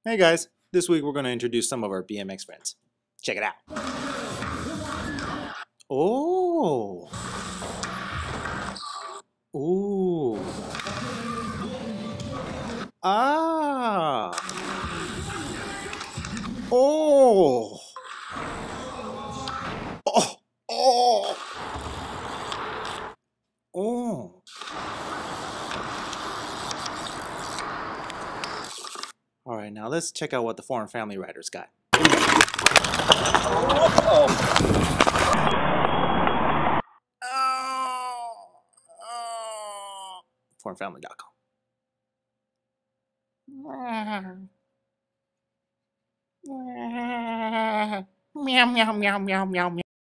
Hey guys, this week we're going to introduce some of our BMX friends. Check it out. Oh. Ooh. Ah. Oh. Oh. Oh. Oh. All right, now let's check out what the Foreign Family Riders got. Foreignfamily.com. Meow, meow, meow, meow, meow, meow.